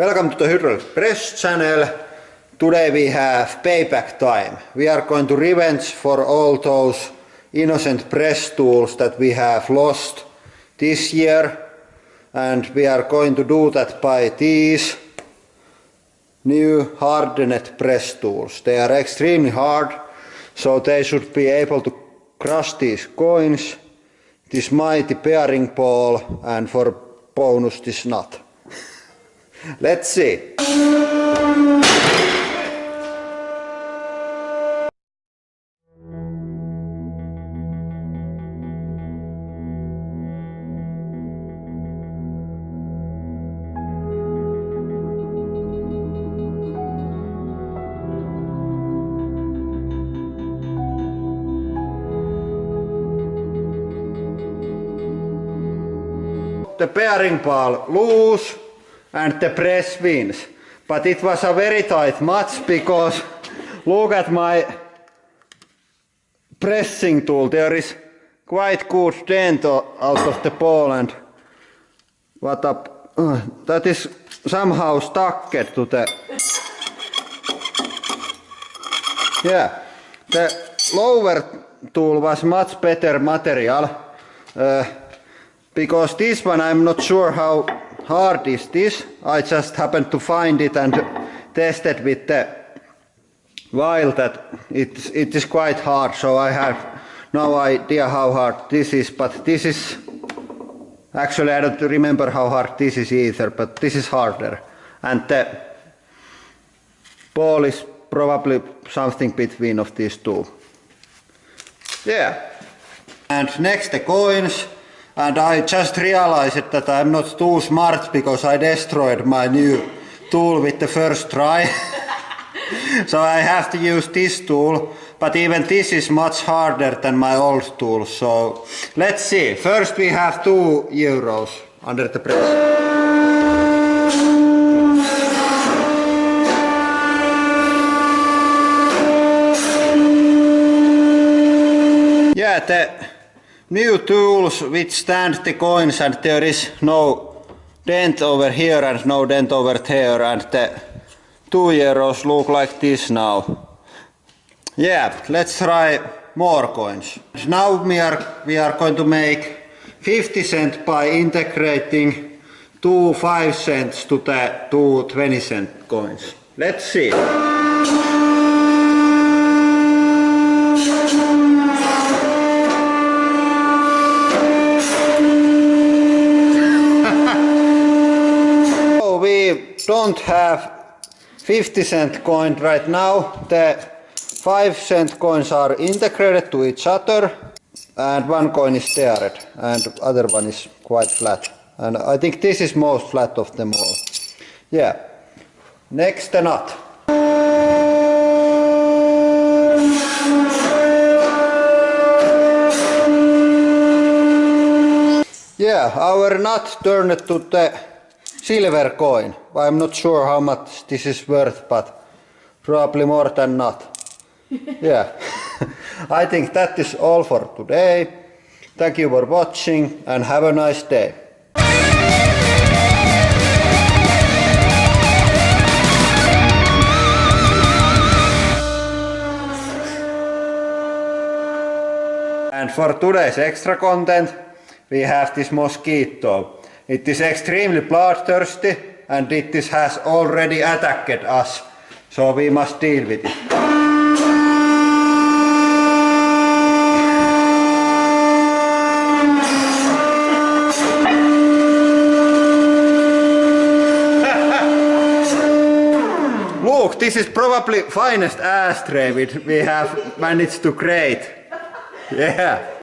Welcome to the Hydraulic Press channel. Today we have payback time. We are going to revenge for all those innocent press tools that we have lost this year, and we are going to do that by these new hardened press tools. They are extremely hard, so they should be able to crush these coins, this mighty bearing ball, and for bonus this nut. Let's see. The bearing ball loose and the press wins. But it was a very tight match because look at my pressing tool. There is quite good dent out of the ball, and what up? That is somehow stuck to the. Yeah, the lower tool was much better material. Because this one I'm not sure how hard is this. I just happened to find it and tested with the while that it is quite hard, so I have no idea how hard this is, but this is actually, I don't remember how hard this is either, but this is harder, and the ball is probably something between of these two. Yeah. And next the coins. And I just realized that I'm not too smart because I destroyed my new tool with the first try. So I have to use this tool, but even this is much harder than my old tool. So let's see. First we have €2 under the press. Yeah, the new tools withstand the coins, and there is no dent over here and no dent over there, and the €2 look like this now. Yeah, let's try more coins. Now we are going to make 50 cents by integrating 2 5 cents to the 2 20-cent coins. Let's see. Don't have 50-cent coin right now. The 5-cent coins are integrated to each other, and one coin is teared and other one is quite flat, and I think this is most flat of them all. Yeah. Next, the nut. Yeah, our nut turned to the silver coin. I'm not sure how much this is worth, but probably more than not. Yeah. I think that is all for today. Thank you for watching and have a nice day. And for today's extra content, we have this mosquito. It is extremely bloodthirsty, and it has already attacked us, so we must deal with it. Look, this is probably finest ashtray we have managed to create. Yeah.